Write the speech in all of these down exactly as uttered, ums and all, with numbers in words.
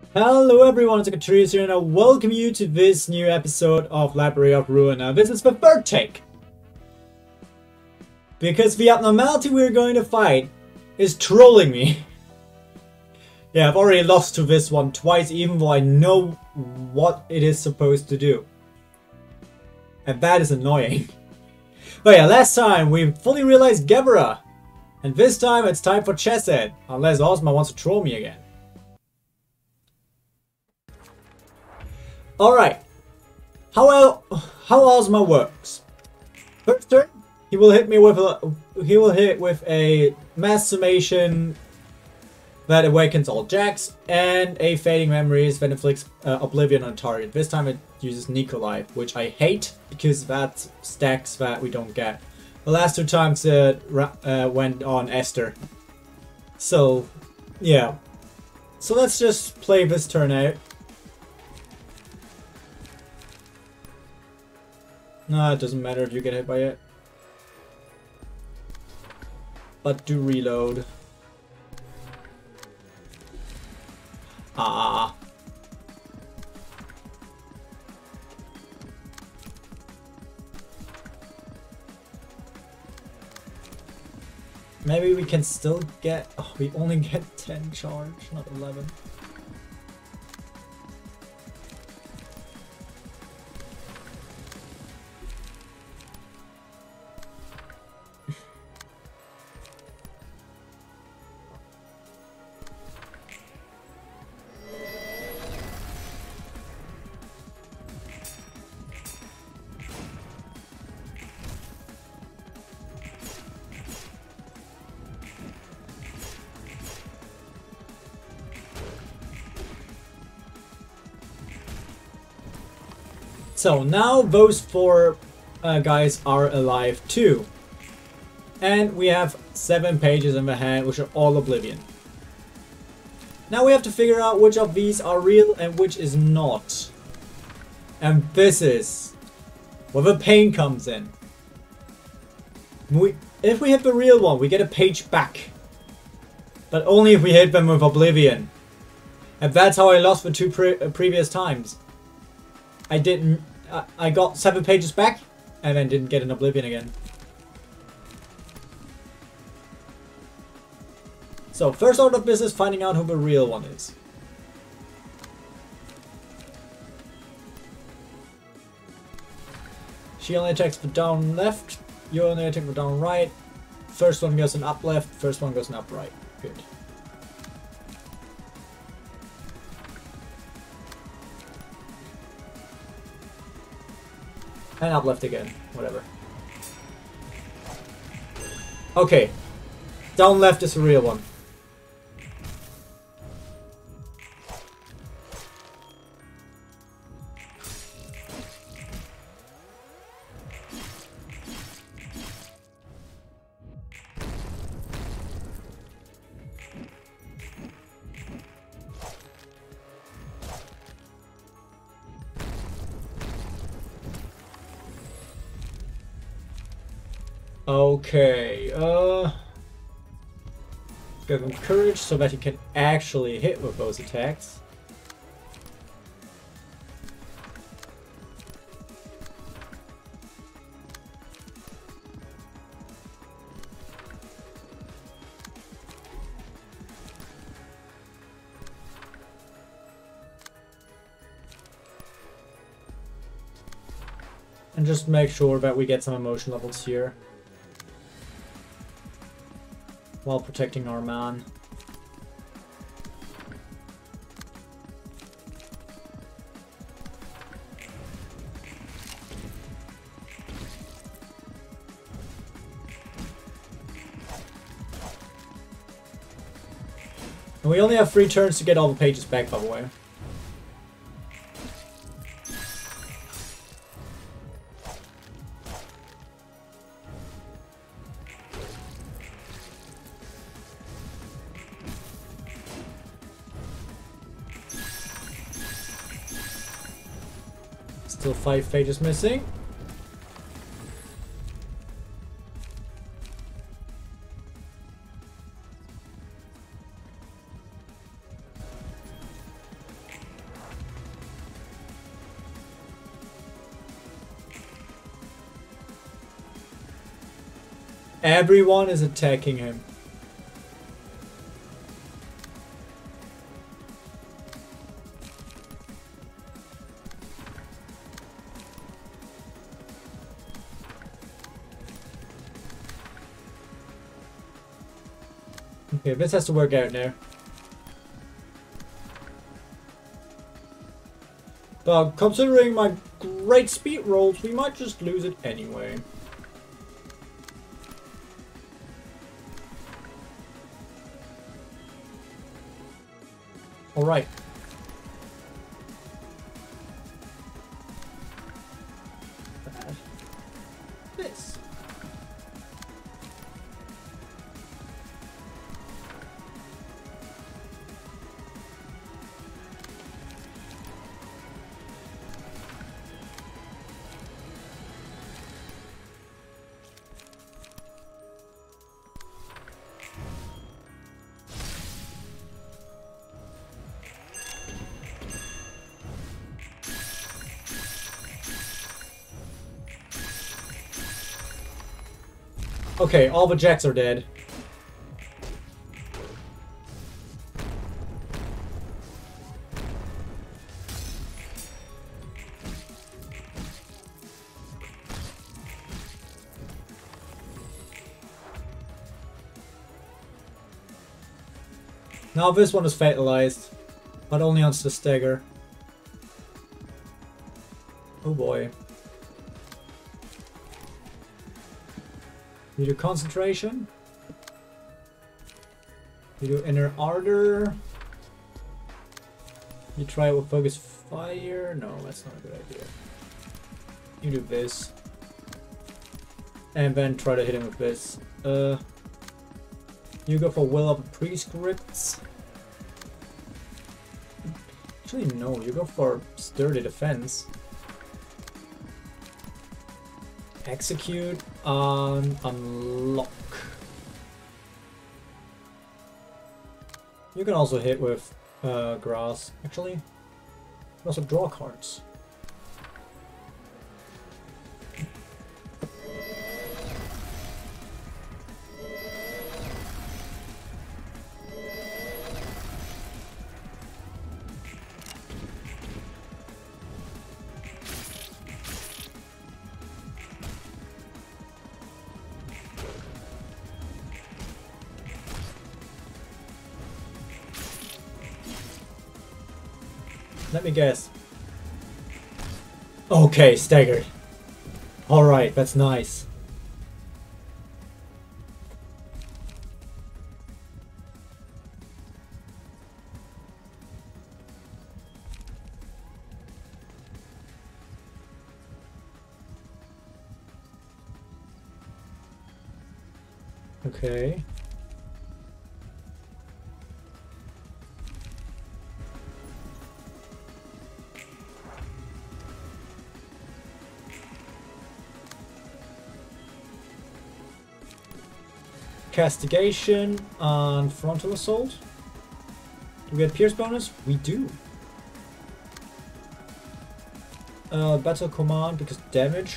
Hello everyone, it's Katrius here and I welcome you to this new episode of Library of Ruin. Now this is the third take. Because the abnormality we're going to fight is trolling me. Yeah, I've already lost to this one twice even though I know what it is supposed to do. And that is annoying. But yeah, last time we fully realized Gebera. And this time it's time for Chesed. Unless Ozma wants to troll me again. Alright, how how Ozma works. First turn, he will hit me with a he will hit with a mass summation that awakens all jacks and a fading memories that inflicts uh, oblivion on target. This time it uses Nikolai, which I hate because that stacks that we don't get. The last two times it uh, went on Esther. So yeah, so let's just play this turn out. No, it doesn't matter if you get hit by it. But do reload. Ah. Maybe we can still get... Oh, we only get ten charge, not eleven. So now those four uh, guys are alive too. And we have seven pages in the hand which are all Oblivion. Now we have to figure out which of these are real and which is not. And this is where the pain comes in. We, if we hit the real one, we get a page back. But only if we hit them with Oblivion. And that's how I lost the two pre previous times. I didn't... I, I got seven pages back, and then didn't get an Oblivion again. So, first order of business, finding out who the real one is. She only attacks the down left, you only attack the down right. First one goes in up left, first one goes in up right. Good. And up left again, whatever. Okay. Down left is the real one. Okay, uh... give him courage so that he can actually hit with those attacks. And just make sure that we get some emotion levels here. While protecting our man. And we only have three turns to get all the pages back, by the way. Still five pages missing. Everyone is attacking him. Okay, this has to work out now. But considering my great speed rolls, we might just lose it anyway. Alright. This. Okay, all the jacks are dead. Now this one is fatalized, but only on the stagger. Oh boy. You do concentration. You do inner ardor. You try it with focus fire. No, that's not a good idea. You do this. And then try to hit him with this. Uh, you go for Will of Prescripts. Actually, no, you go for Sturdy Defense. Execute on unlock. You can also hit with uh, grass. Actually, you can also draw cards. Let me guess. Okay, staggered. Alright, that's nice. Okay. Castigation on Frontal Assault. Do we get Pierce bonus? We do. Uh, Battle Command because damage.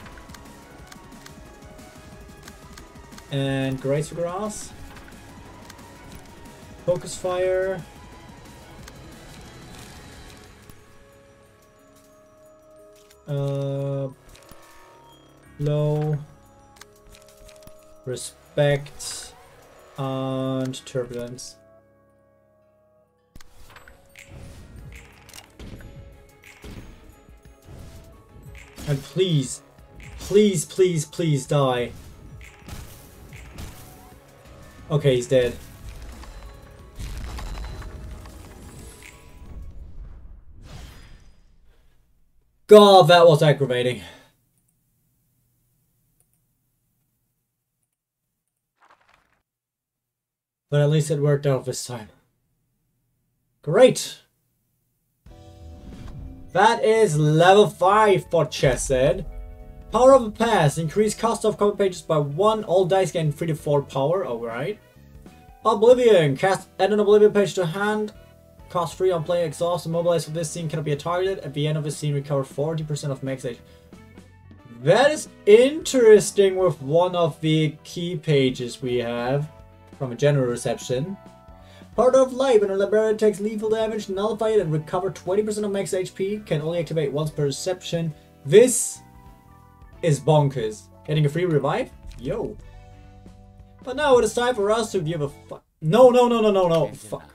And Grace Grass. Focus Fire. Uh, low. Respect and Turbulence. And please, please, please, please die. Okay, he's dead. God, that was aggravating. But at least it worked out this time. Great! That is level five for Chesed. Power of the Past. Increase cost of cover pages by one. All dice gain three to four power. Alright. Oblivion. Cast add an Oblivion page to hand. Cost free on play exhaust. Immobilized for this scene cannot be targeted. At the end of the scene, recover forty percent of max age. That is interesting with one of the key pages we have from a general reception. Part of life when a librarian takes lethal damage, nullify it and recover twenty percent of max H P. Can only activate once per reception. This is bonkers. Getting a free revive? Yo. But now it is time for us to give a fuck. No, no, no, no, no, no. Fuck.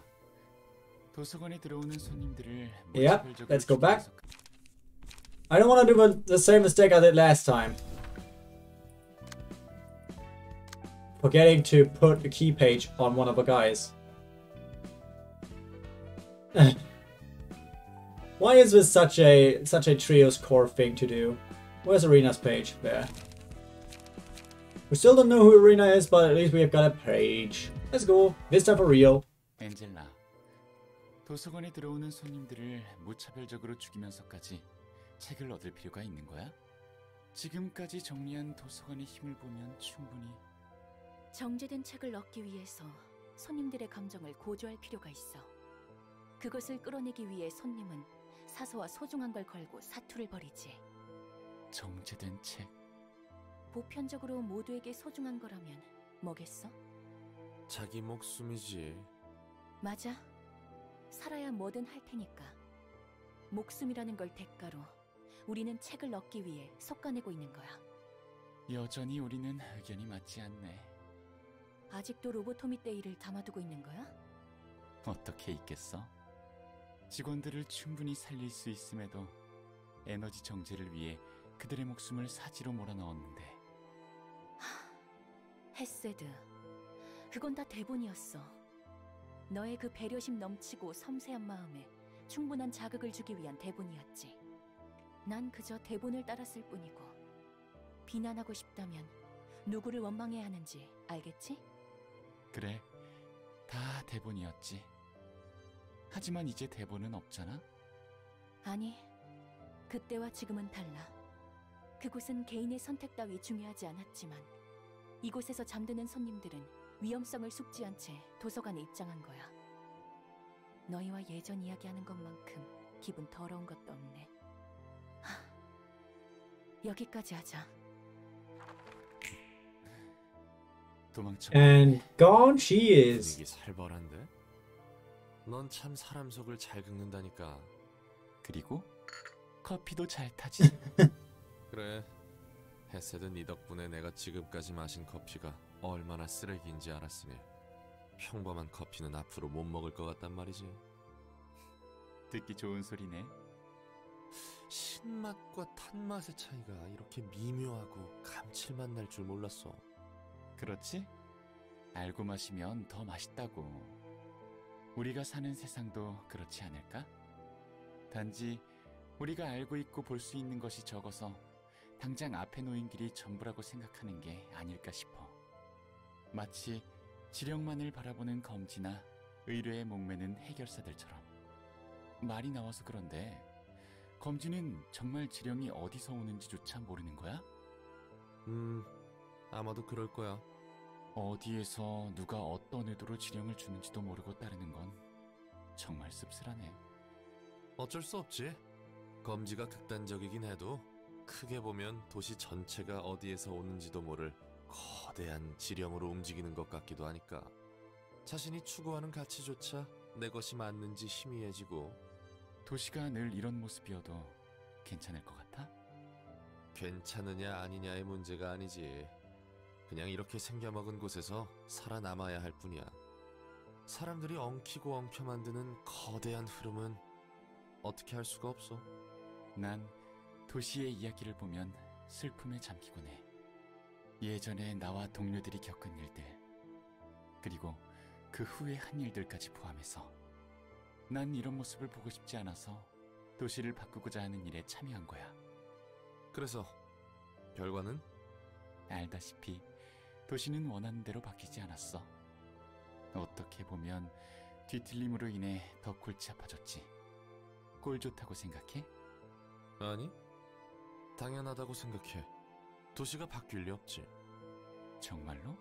Yep, let's go back. I don't want to do the same mistake I did last time. Forgetting to put a key page on one of the guys. Why is this such a such a Trio's core thing to do? Where's Arena's page? There. We still don't know who Arena is, but at least we have got a page. Let's go. This time for real. 엔젤라, 도서관에 들어오는 손님들을 무차별적으로 죽이면서까지 책을 얻을 필요가 있는 거야? 지금까지 정리한 도서관의 힘을 보면 충분히 정제된 책을 얻기 위해서 손님들의 감정을 고조할 필요가 있어. 그것을 끌어내기 위해 손님은 사소와 소중한 걸 걸고 사투를 벌이지. 정제된 책? 보편적으로 모두에게 소중한 거라면 뭐겠어? 자기 목숨이지. 맞아. 살아야 뭐든 할 테니까. 목숨이라는 걸 대가로 우리는 책을 얻기 위해 속가내고 있는 거야. 여전히 우리는 의견이 맞지 않네. 아직도 로보토미 데이를 담아두고 있는 거야? 어떻게 있겠어? 직원들을 충분히 살릴 수 있음에도 에너지 정제를 위해 그들의 목숨을 사지로 몰아넣었는데. 헤세드, 그건 다 대본이었어. 너의 그 배려심 넘치고 섬세한 마음에 충분한 자극을 주기 위한 대본이었지. 난 그저 대본을 따랐을 뿐이고. 비난하고 싶다면 누구를 원망해야 하는지 알겠지? 그래, 다 대본이었지. 하지만 이제 대본은 없잖아? 아니, 그때와 지금은 달라. 그곳은 개인의 선택 따위 중요하지 않았지만 이곳에서 잠드는 손님들은 위험성을 숙지한 채 도서관에 입장한 거야. 너희와 예전 이야기하는 것만큼 기분 더러운 것도 없네. 하, 여기까지 하자. 도망쳐. And gone she is. 분위기 살벌한데? 넌 참 사람 속을 잘 긁는다니까. 그리고 커피도 잘 타지. 그래. 헤세드 네 덕분에 내가 지금까지 마신 커피가 얼마나 쓰레기인지 알았으니 평범한 커피는 앞으로 못 먹을 것 같단 말이지. 듣기 좋은 소리네. 신맛과 탄맛의 차이가 이렇게 미묘하고 감칠맛 날 줄 몰랐어. 그렇지? 알고 마시면 더 맛있다고. 우리가 사는 세상도 그렇지 않을까? 단지 우리가 알고 있고 볼 수 있는 것이 적어서 당장 앞에 놓인 길이 전부라고 생각하는 게 아닐까 싶어. 마치 지령만을 바라보는 검지나 의뢰에 목매는 해결사들처럼. 말이 나와서 그런데 검지는 정말 지령이 어디서 오는지조차 모르는 거야? 음, 아마도 그럴 거야. 어디에서 누가 어떤 의도로 지령을 주는지도 모르고 따르는 건 정말 씁쓸하네. 어쩔 수 없지. 검지가 극단적이긴 해도 크게 보면 도시 전체가 어디에서 오는지도 모를 거대한 지령으로 움직이는 것 같기도 하니까 자신이 추구하는 가치조차 내 것이 맞는지 희미해지고. 도시가 늘 이런 모습이어도 괜찮을 것 같아? 괜찮으냐 아니냐의 문제가 아니지. 그냥 이렇게 생겨먹은 곳에서 살아남아야 할 뿐이야. 사람들이 엉키고 엉켜 만드는 거대한 흐름은 어떻게 할 수가 없어. 난 도시의 이야기를 보면 슬픔에 잠기곤 해. 예전에 나와 동료들이 겪은 일들, 그리고 그 후의 한 일들까지 포함해서 난 이런 모습을 보고 싶지 않아서 도시를 바꾸고자 하는 일에 참여한 거야. 그래서 결과는? 알다시피 도시는 원하는 대로 바뀌지 않았어. 어떻게 보면 뒤틀림으로 인해 더 골치 아파졌지. 꼴 좋다고 생각해? 아니, 당연하다고 생각해. 도시가 바뀔 리 없지. 정말로?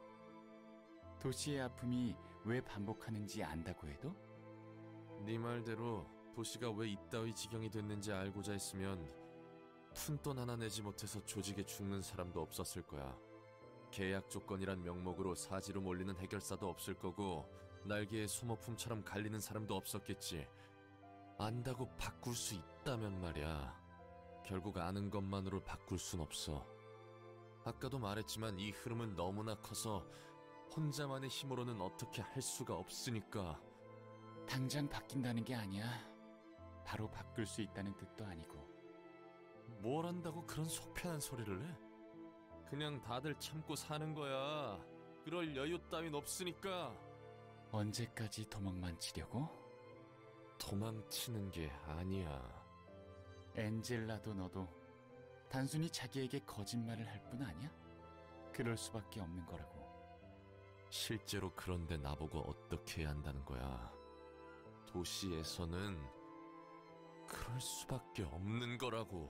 도시의 아픔이 왜 반복하는지 안다고 해도? 네 말대로 도시가 왜 이따위 지경이 됐는지 알고자 했으면 푼돈 하나 내지 못해서 조직에 죽는 사람도 없었을 거야. 계약 조건이란 명목으로 사지로 몰리는 해결사도 없을 거고 날개에 소모품처럼 갈리는 사람도 없었겠지. 안다고 바꿀 수 있다면 말이야. 결국 아는 것만으로 바꿀 순 없어. 아까도 말했지만 이 흐름은 너무나 커서 혼자만의 힘으로는 어떻게 할 수가 없으니까. 당장 바뀐다는 게 아니야. 바로 바꿀 수 있다는 뜻도 아니고. 뭘 한다고 그런 속편한 소리를 해? 그냥 다들 참고 사는 거야. 그럴 여유 따윈 없으니까. 언제까지 도망만 치려고? 도망치는 게 아니야. 엔젤라도 너도 단순히 자기에게 거짓말을 할 뿐 아니야? 그럴 수밖에 없는 거라고. 실제로 그런데 나보고 어떻게 해야 한다는 거야. 도시에서는 그럴 수밖에 없는 거라고.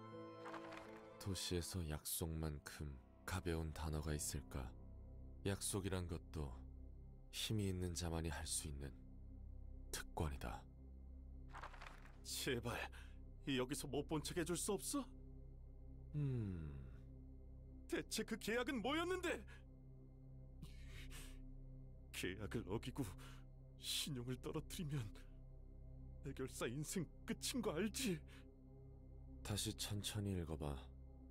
도시에서 약속만큼 가벼운 단어가 있을까? 약속이란 것도 힘이 있는 자만이 할 수 있는 특권이다. 제발 여기서 못 본 척 해줄 수 없어? 음... 대체 그 계약은 뭐였는데? 계약을 어기고 신용을 떨어뜨리면 해결사 인생 끝인 거 알지? 다시 천천히 읽어봐.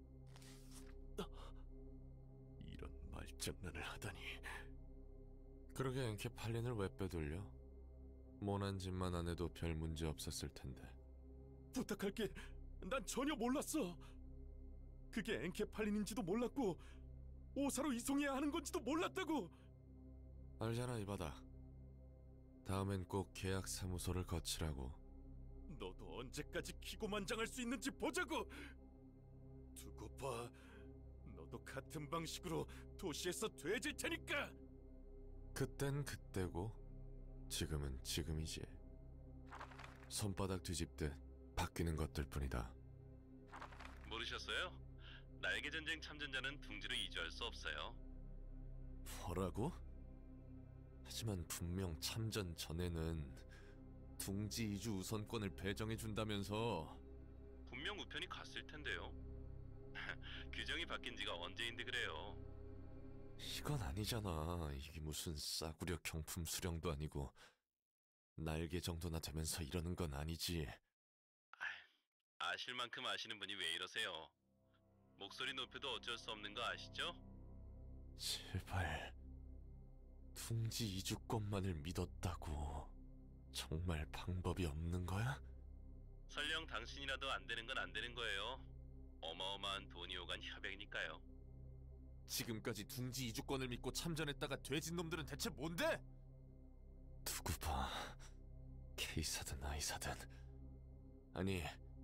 이런 말장난을 하다니. 그러게 엔케팔린을 왜 빼돌려? 모난 짓만 안 해도 별 문제 없었을 텐데. 부탁할게. 난 전혀 몰랐어. 그게 엔케팔린인지도 몰랐고 오사로 이송해야 하는 건지도 몰랐다고. 알잖아 이바다. 다음엔 꼭 계약 사무소를 거치라고. 너도 언제까지 기고만장할 수 있는지 보자고. 두고 봐. 너도 같은 방식으로 도시에서 돼질 테니까. 그땐 그때고 지금은 지금이지. 손바닥 뒤집듯 바뀌는 것들 뿐이다. 모르셨어요? 날개전쟁 참전자는 둥지로 이주할 수 없어요. 뭐라고? 하지만 분명 참전 전에는 둥지 이주 우선권을 배정해준다면서. 분명 우편이 갔을 텐데요. 규정이 바뀐 지가 언제인데 그래요. 이건 아니잖아. 이게 무슨 싸구려 경품 수령도 아니고 날개 정도나 되면서 이러는 건 아니지. 아, 아실 만큼 아시는 분이 왜 이러세요? 목소리 높여도 어쩔 수 없는 거 아시죠? 제발. 둥지 이주권만을 믿었다고 정말 방법이 없는 거야? 설령 당신이라도 안 되는 건 안 되는 거예요. 어마어마한 돈이 오간 협약이니까요. 지금까지 둥지 이주권을 믿고 참전했다가 돼진 놈들은 대체 뭔데? 두고 봐. 케이사든 아이사든. 아니,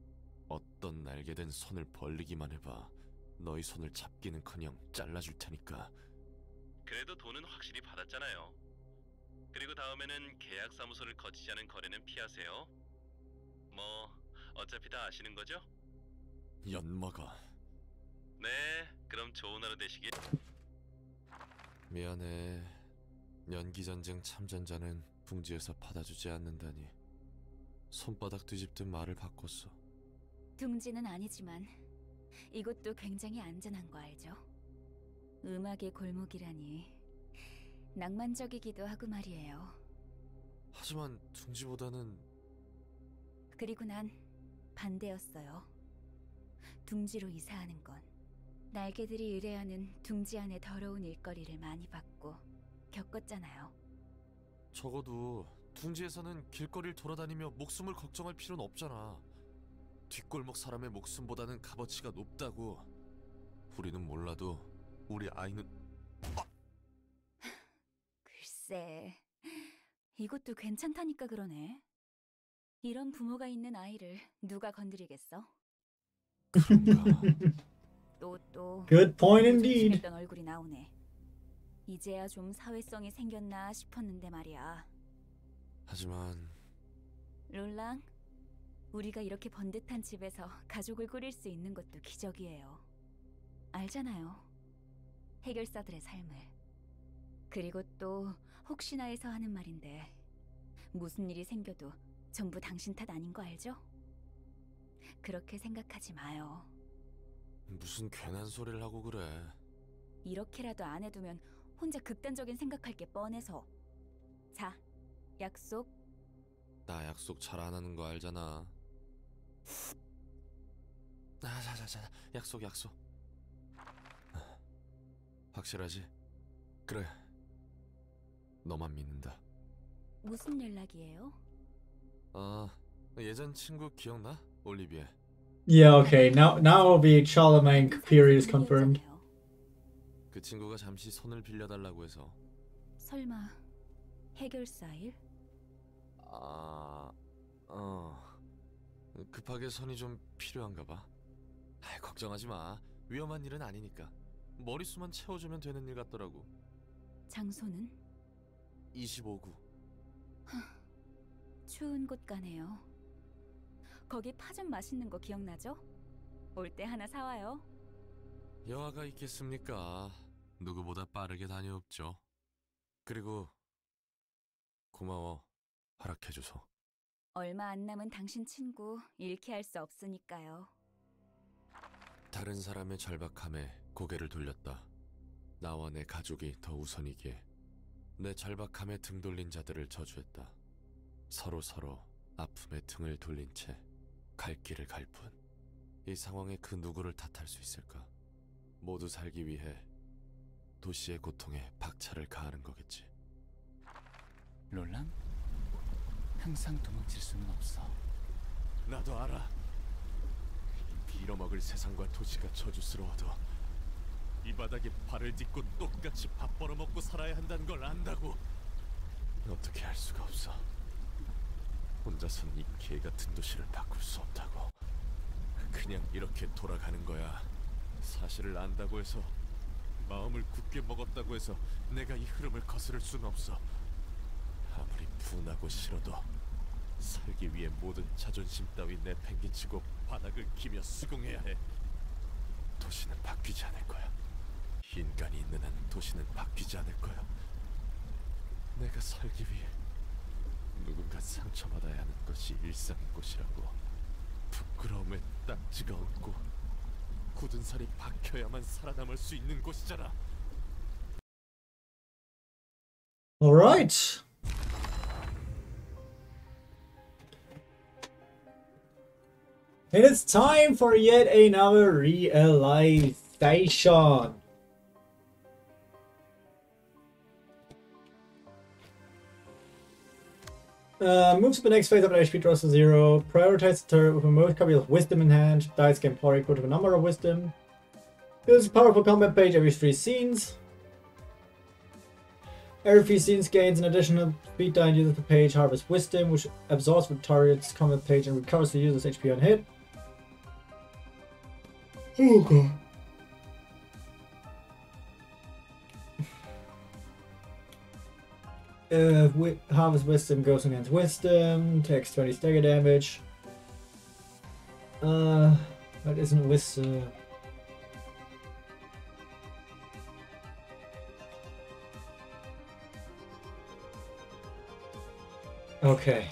어떤 날개든 손을 벌리기만 해봐. 너희 손을 잡기는커녕 잘라줄 테니까. 그래도 돈은 확실히 받았잖아요. 그리고 다음에는 계약 사무소를 거치지 않은 거래는 피하세요. 뭐 어차피 다 아시는 거죠? 엿먹어. 네, 그럼 좋은 하루 되시길. 미안해. 연기전쟁 참전자는 둥지에서 받아주지 않는다니. 손바닥 뒤집듯 말을 바꿨어. 둥지는 아니지만 이곳도 굉장히 안전한 거 알죠? 음악의 골목이라니 낭만적이기도 하고 말이에요. 하지만 둥지보다는... 그리고 난 반대였어요. 둥지로 이사하는 건. 날개들이 의뢰하는 둥지 안의 더러운 일거리를 많이 받고 겪었잖아요. 적어도 둥지에서는 길거리를 돌아다니며 목숨을 걱정할 필요는 없잖아. 뒷골목 사람의 목숨보다는 값어치가 높다고. 우리는 몰라도 우리 아이는... 글쎄, 이것도 괜찮다니까 그러네. 이런 부모가 있는 아이를 누가 건드리겠어? 또 또 Good point indeed. 했던 얼굴이 나오네. 이제야 좀 사회성이 생겼나 싶었는데 말이야. 하지만... 롤랑, 우리가 이렇게 번듯한 집에서 가족을 꾸릴 수 있는 것도 기적이에요. 알잖아요. 해결사들의 삶을. 그리고 또 혹시나 해서 하는 말인데 무슨 일이 생겨도 전부 당신 탓 아닌 거 알죠? 그렇게 생각하지 마요. 무슨 괜한 소리를 하고 그래. 이렇게라도 안 해두면 혼자 극단적인 생각할 게 뻔해서. 자, 약속. 나 약속 잘 안 하는 거 알잖아. 아, 자자자, 약속 약속. 확실하지? 그래. 너만 믿는다. 무슨 연락이에요? 아, 예전 친구 기억나? 올리비에. Yeah, okay. Now, now the Charlemagne period is confirmed. 그 친구가 잠시 손을 빌려달라고 해서. 설마 해결사 일? 아, 어. 급하게 손이 좀 필요한가 봐. 아이, 걱정하지 마. 위험한 일은 아니니까. 머릿수만 채워주면 되는 일 같더라고. 장소는? 이십오 구. 추운 곳 가네요. 거기 파전 맛있는 거 기억나죠? 올 때 하나 사와요. 여화가 있겠습니까? 누구보다 빠르게 다녀옵죠. 그리고 고마워. 허락해줘서. 얼마 안 남은 당신 친구 잃게 할 수 없으니까요. 다른 사람의 절박함에 고개를 돌렸다. 나와 내 가족이 더 우선이기에 내 절박함에 등 돌린 자들을 저주했다. 서로 서로 아픔에 등을 돌린 채 갈 길을 갈 뿐. 이 상황에 그 누구를 탓할 수 있을까? 모두 살기 위해 도시의 고통에 박차를 가하는 거겠지. 롤랑? 항상 도망칠 수는 없어. 나도 알아. 빌어먹을 세상과 도시가 저주스러워도 이 바닥에 발을 딛고 똑같이 밥 벌어먹고 살아야 한다는 걸 안다고. 어떻게 할 수가 없어. 혼자선 이 개같은 도시를 바꿀 수 없다고. 그냥 이렇게 돌아가는 거야. 사실을 안다고 해서, 마음을 굳게 먹었다고 해서 내가 이 흐름을 거스를 순 없어. 아무리 분하고 싫어도 살기 위해 모든 자존심 따위 내팽개치고 바닥을 기며 수긍해야 해. 도시는 바뀌지 않을 거야. 인간이 있는 한 도시는 바뀌지 않을 거야. 내가 살기 위해 누군가 상처받아야 하는 것이 일상인 곳이라고. 부끄러움에 딱지가 없고 굳은 살이 박혀야만 살아남을 수 있는 곳이잖아. Alright. And it's time for yet another realization. Uh, move to the next phase of an H P draws to zero. Prioritize the turret with a most copy of Wisdom in hand. Dice gain power equal to the number of Wisdom. Use a powerful combat page every three scenes. Every few scenes gains an additional speed die and uses the page Harvest Wisdom, which absorbs the target's combat page and recovers the user's H P on hit. Oh god. Uh, wi Harvest Wisdom goes against Wisdom, takes twenty stagger damage. Uh, that isn't Wisdom. Okay.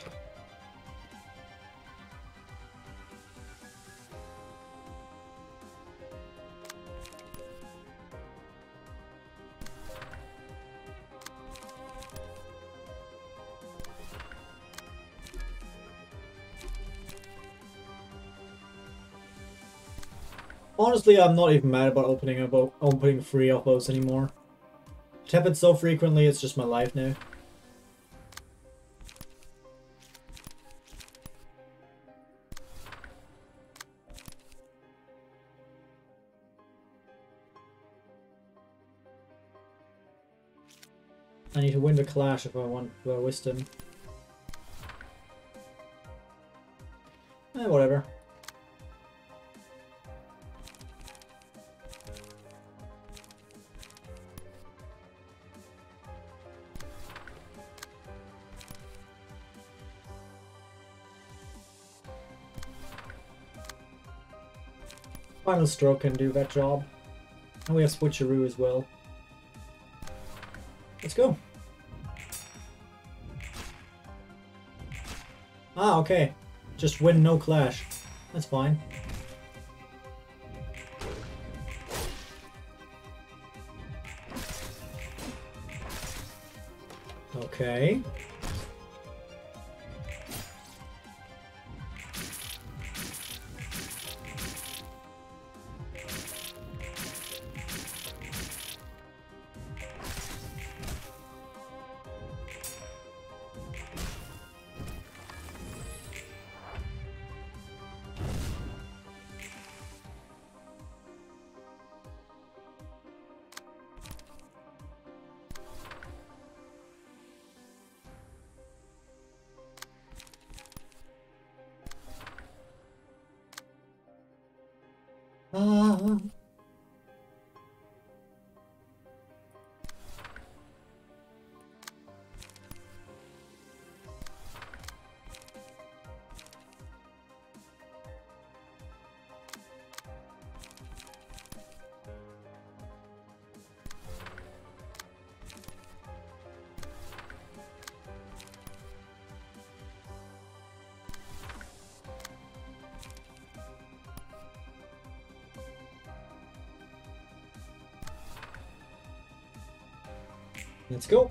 Honestly, I'm not even mad about opening a boat, opening free upvotes anymore. It happens so frequently, it's just my life now. I need to win the clash if I want the Wisdom. Eh, whatever. Final Stroke can do that job. And we have Switcheroo as well. Let's go. Ah, okay. Just win no clash. That's fine. Okay. Ah. Let's go.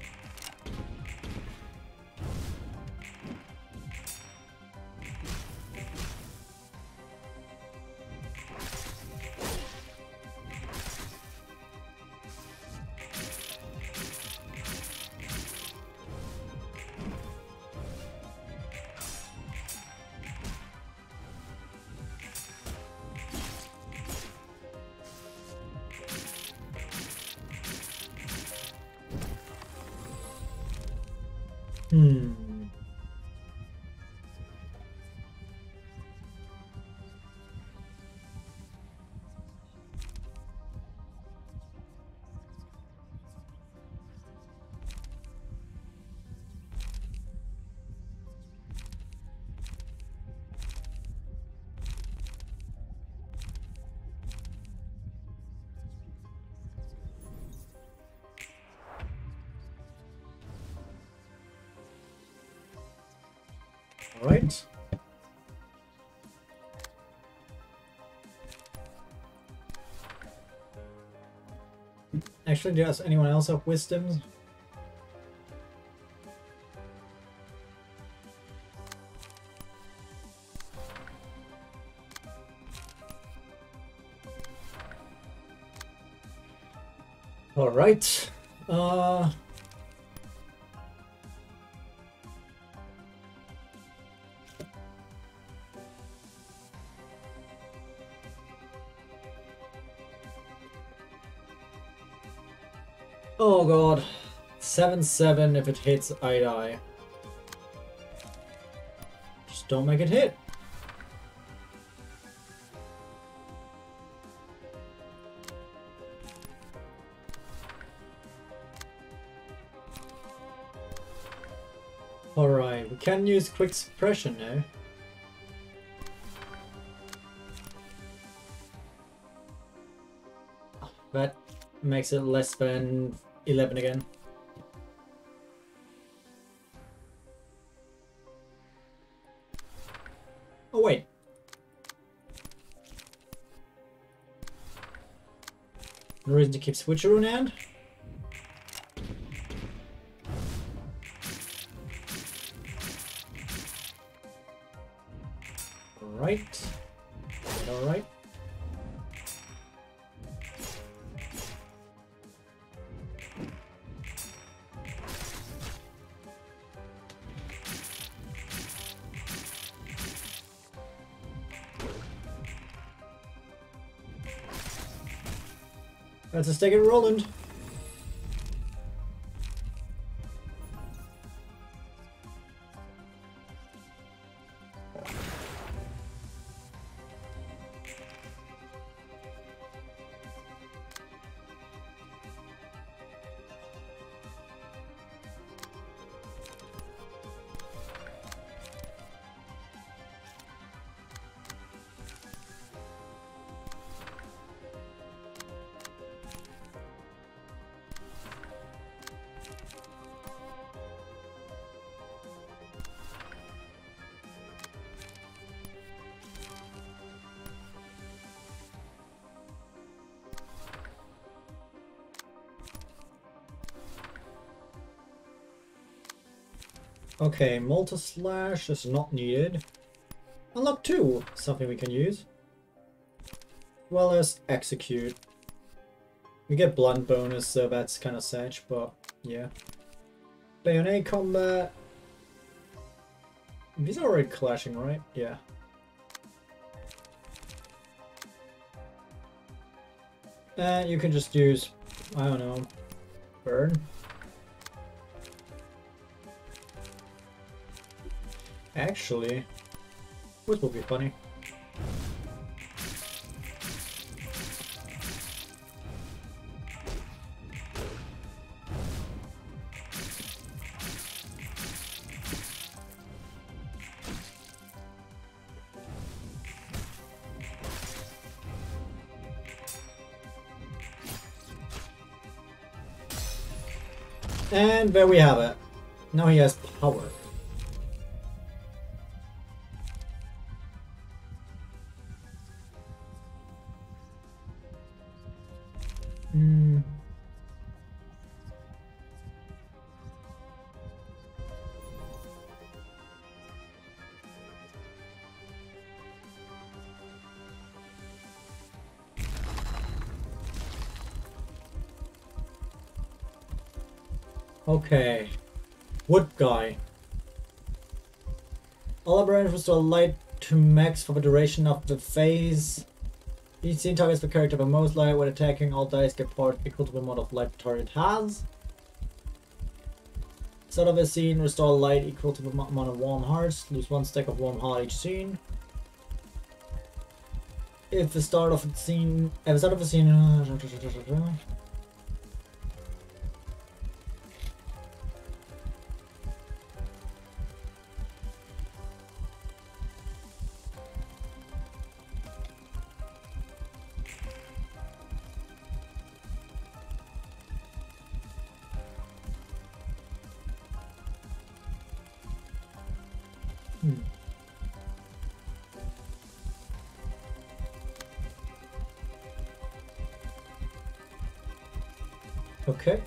Hmm. All right. Actually, does anyone else have wisdoms? All right. Uh. Oh god. seven seven if it hits, I die. Just don't make it hit. Alright, we can use quick suppression now. That makes it less than eleven again. Oh wait. No reason to keep switcheroo in hand. Alright. Alright. Let's just take it Roland. Okay, Multi Slash is not needed. Unlock two, something we can use. As well as Execute. We get blunt bonus, so that's kind of sad, but yeah. Bayonet combat. These are already clashing, right? Yeah. And you can just use, I don't know, burn. Actually, this will be funny. And there we have it. Now he has power. Hmm. Okay. Wood guy. All operations restore light to max for the duration of the phase. Each scene targets the character the most light when attacking. All dice get part equal to the amount of light the target has. Start of a scene, restore light equal to the amount of warm hearts. Lose one stack of warm heart each scene. If the start of a scene, at the start of a scene, Hmm. Okay.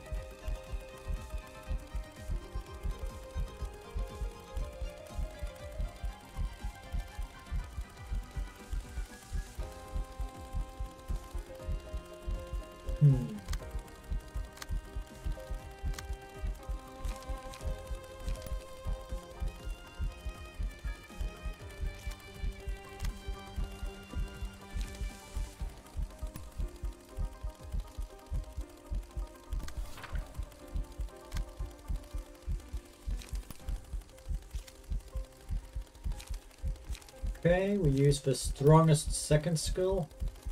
Hmm. Okay, we use the strongest second skill.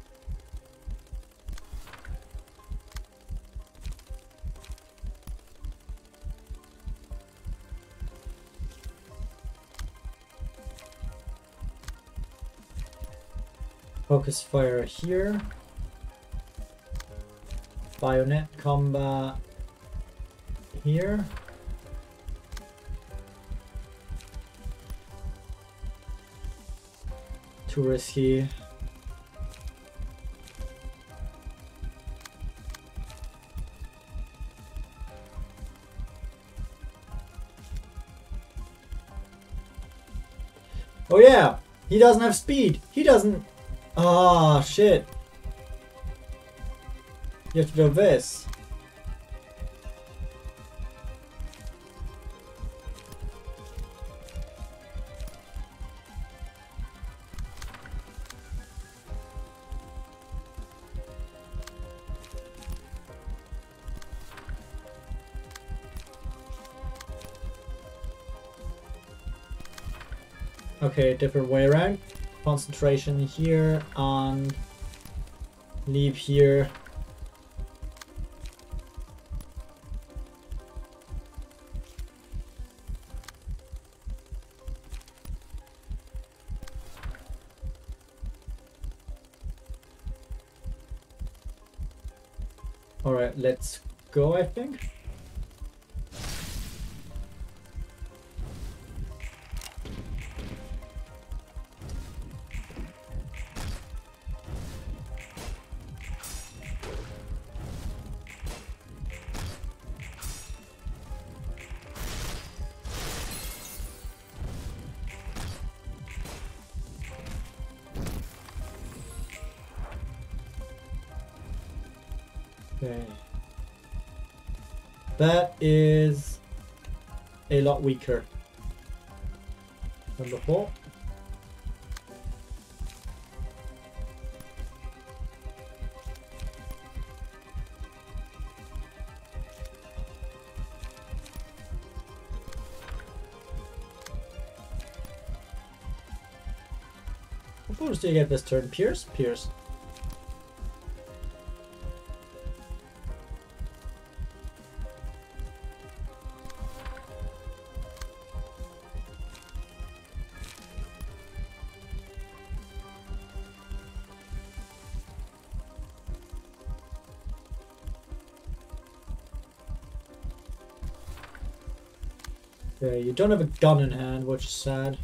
Focus fire here. Bayonet combat here. Too risky. Oh yeah, he doesn't have speed. He doesn't. Ah, shit. You have to do this. Okay, different way around. Concentration here and leave here. All right, let's go, I think. Okay. That is a lot weaker than before. What bonus do you get this turn? Pierce? Pierce. Okay, you don't have a gun in hand, which is sad.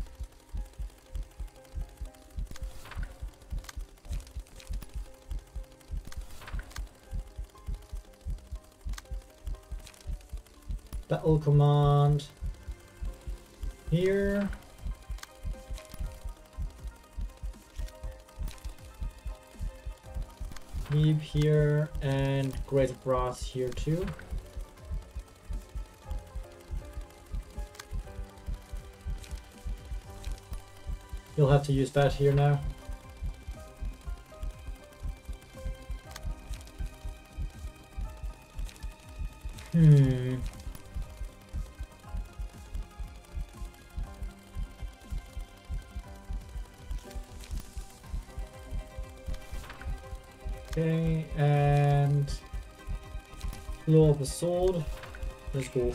Battle command here. Leap here and Great Brass here too. You'll have to use that here now. Hmm. Okay, and blow up a sword. Let's go.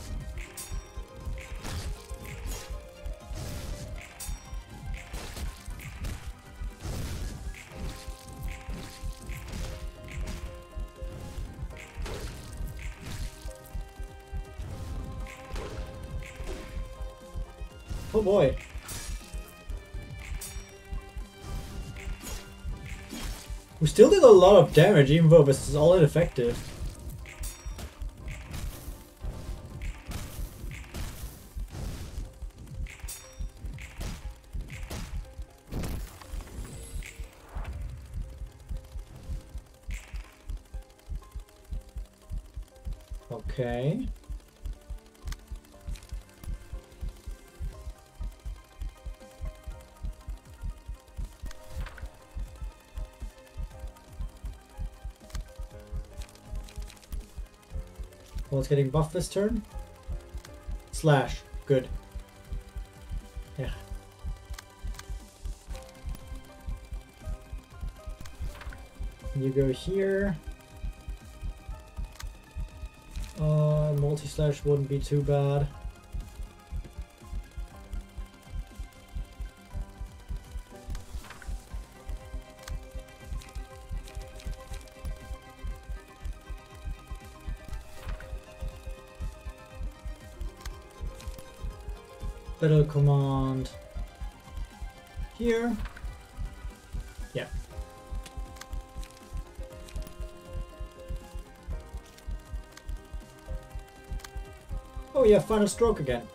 Oh boy. We still did a lot of damage even though this is all ineffective. Okay. Well, it's getting buffed this turn. Slash. Good. Yeah. You go here. Uh, multi-slash wouldn't be too bad. Battle command here. Yeah. Oh yeah, final stroke again.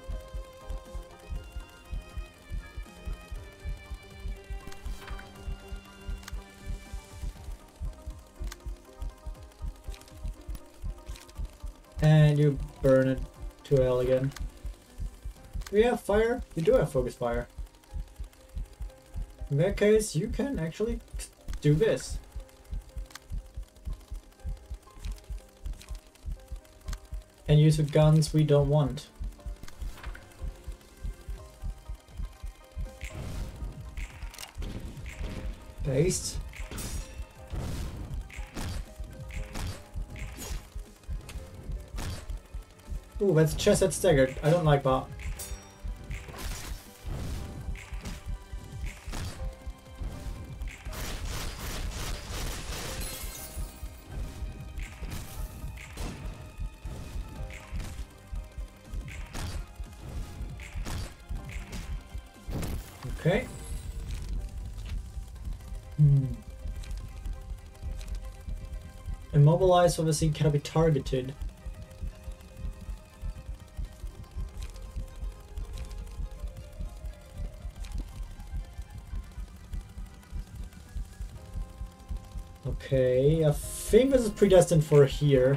And you burn it to hell again. Do we have fire? You do have focus fire. In that case, you can actually do this. And use the guns we don't want. Paste. Ooh, that's chest that's staggered. I don't like that. Okay. Hmm. Immobilized obviously cannot be targeted. Okay, I think this is predestined for here.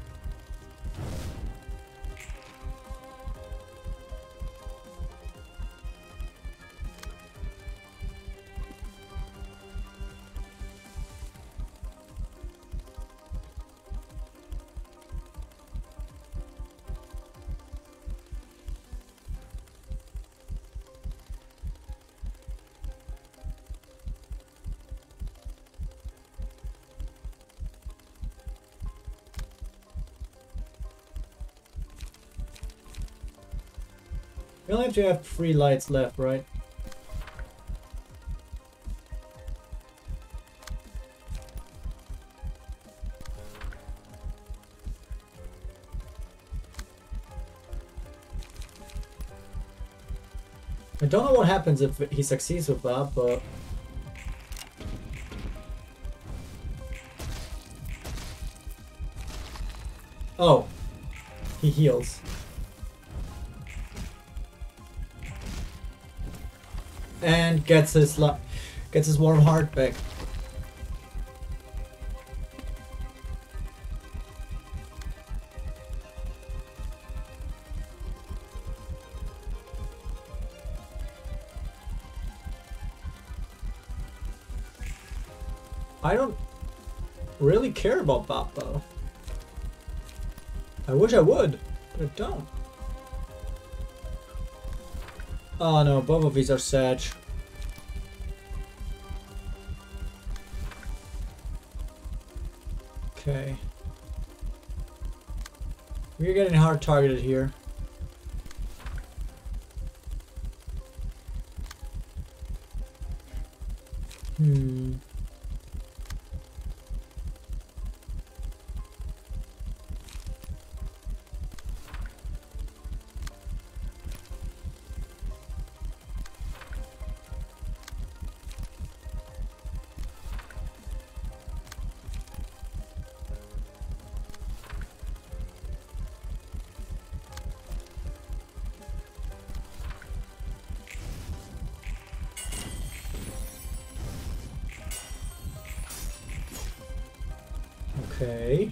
We only have to have three lights left, right? I don't know what happens if he succeeds with that, but... Oh. He heals. And gets his lu gets his warm heart back. I don't really care about that though. I wish I would, but I don't. Oh no, both of these are sad. Okay. We're getting hard targeted here. Hmm. Okay.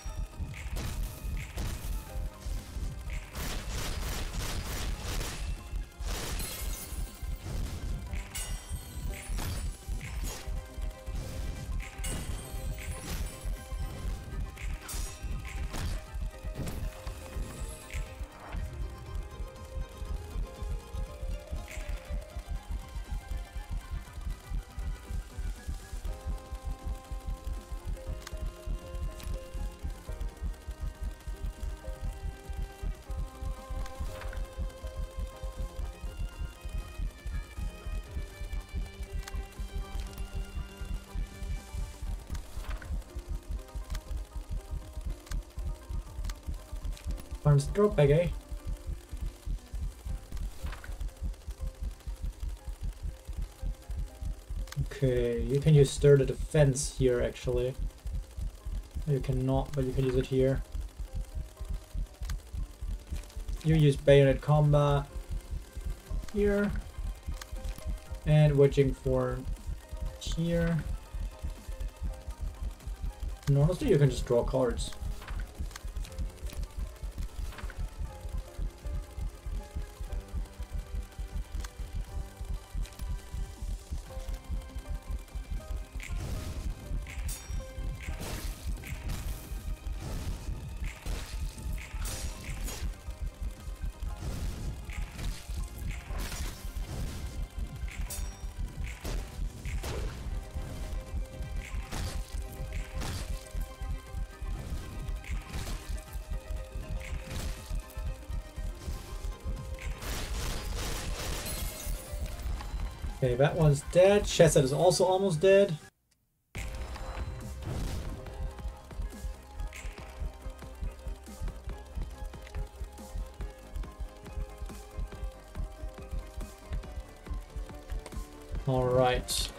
Finds the drop bag, eh? Okay, you can use Stir the Defense here actually. You cannot, but you can use it here. You use Bayonet Combat here. And Wedging for here. And honestly, you can just draw cards. Okay, that one's dead. Chesed is also almost dead. All right.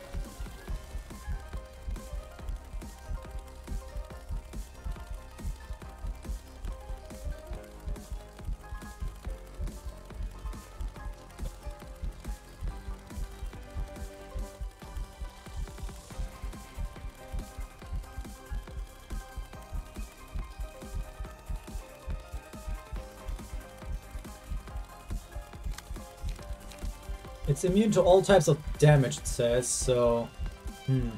It's immune to all types of damage, it says, so... Hmm.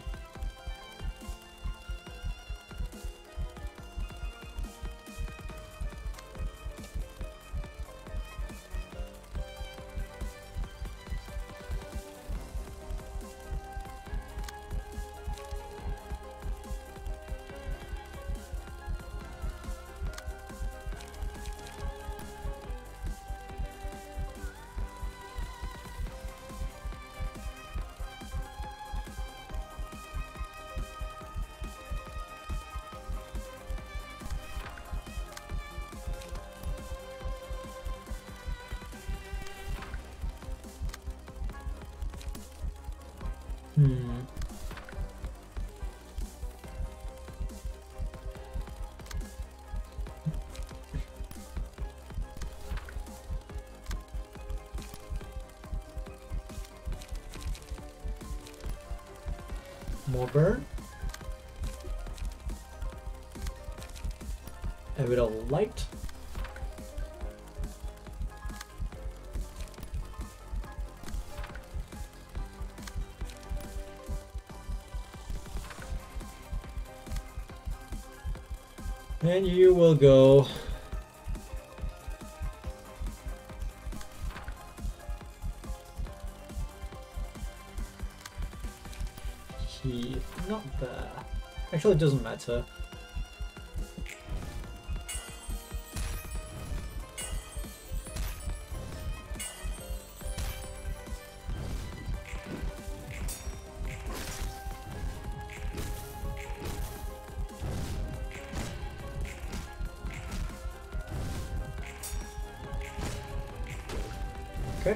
Hmm. More burn. A bit of light. And you will go. He not there. Actually, it doesn't matter. Okay.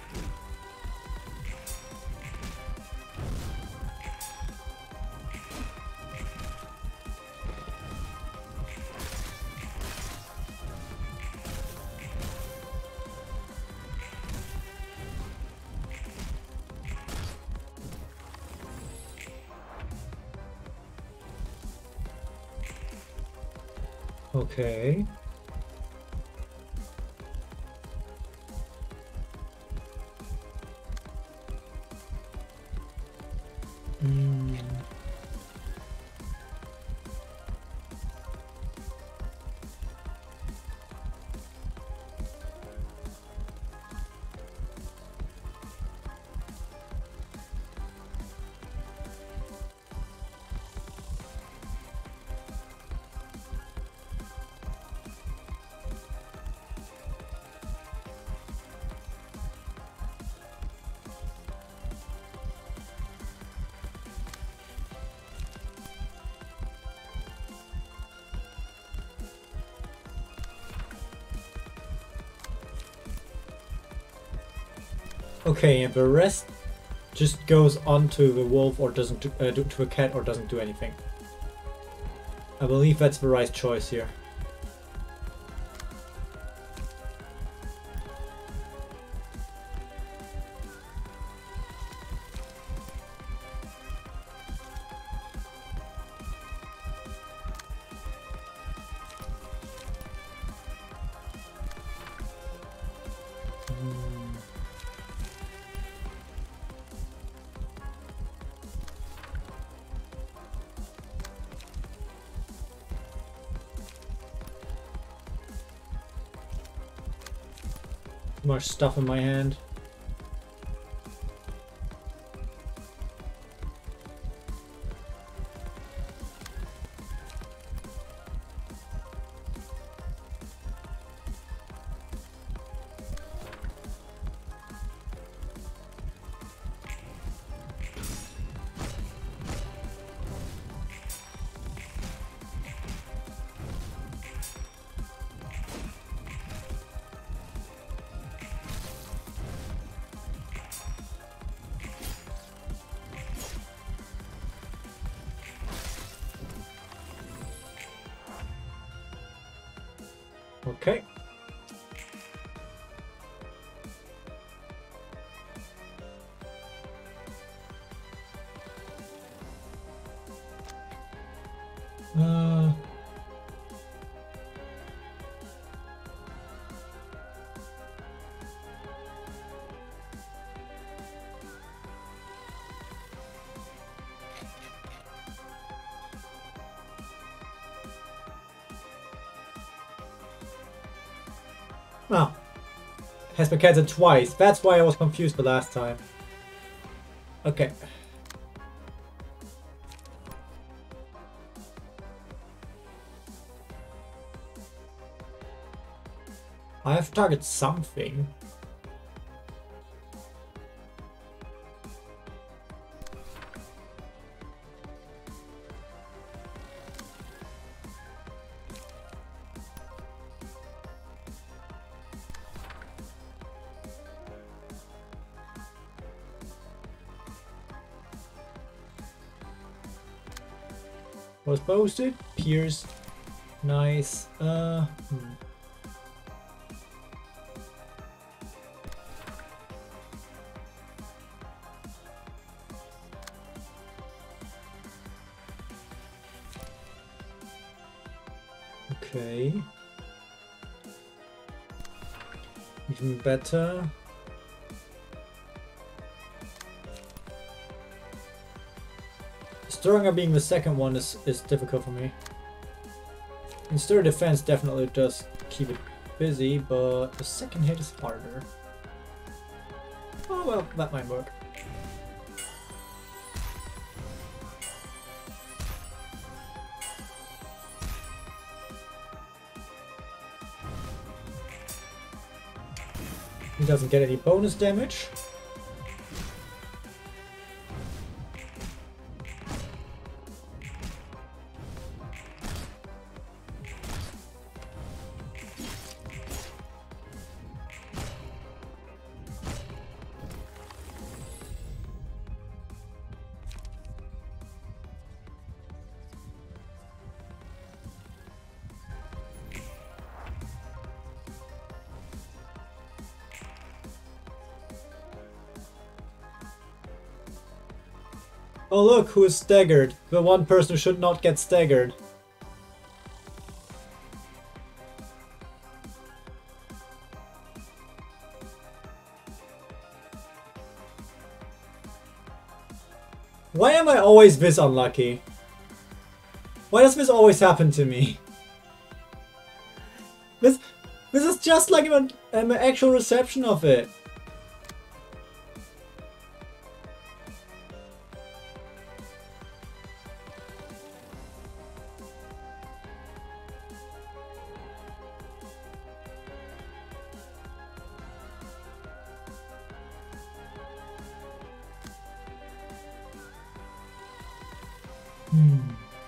Okay. Mm. Okay, and the rest just goes onto the wolf or doesn't do, uh, do to a cat or doesn't do anything. I believe that's the right choice here. Much stuff in my hand. Okay. Uh, Oh. Has been cancelled twice. That's why I was confused the last time. Okay. I have to target something. Was posted. Pierce. Nice. Uh. Hmm. Okay. Even better. Stirringer being the second one is, is difficult for me. And Stir Defense definitely does keep it busy, but the second hit is harder. Oh well, that might work. He doesn't get any bonus damage. Oh look, who is staggered. The one person who should not get staggered. Why am I always this unlucky? Why does this always happen to me? This, this is just like an, an actual reception of it. Hmm.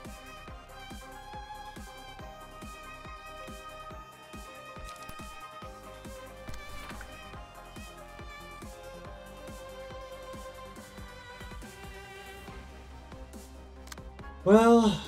Well,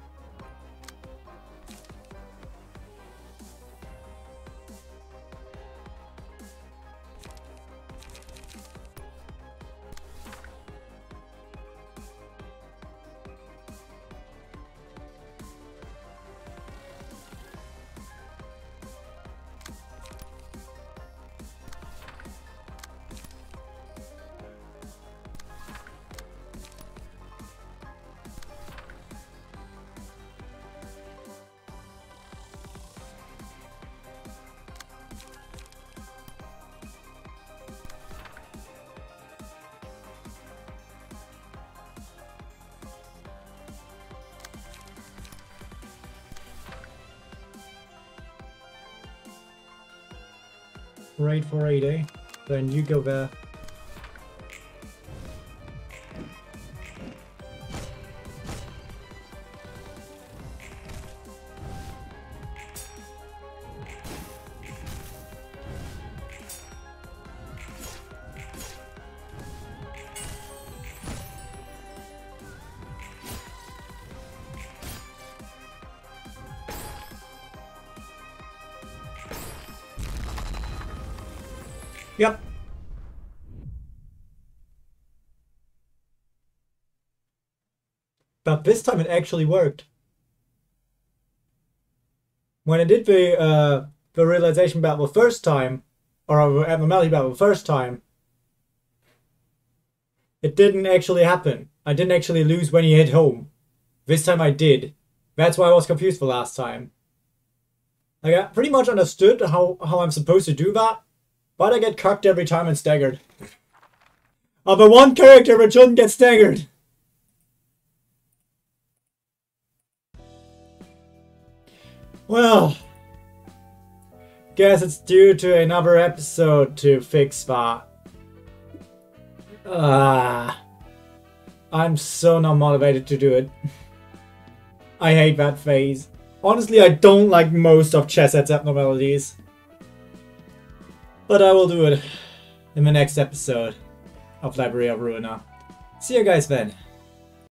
Raid for eight, eh? Then you go there. Yep. But this time it actually worked. When I did the uh, the realization battle the first time, or the abnormality battle the first time, it didn't actually happen. I didn't actually lose when he hit home. This time I did. That's why I was confused the last time. Like, I pretty much understood how, how I'm supposed to do that, but I get cucked every time and staggered. I'm a one character but shouldn't get staggered. Well, guess it's due to another episode to fix that. Ah, I'm so not motivated to do it. I hate that phase. Honestly, I don't like most of Chessed's abnormalities. But I will do it in the next episode of Library of Ruina. See you guys then.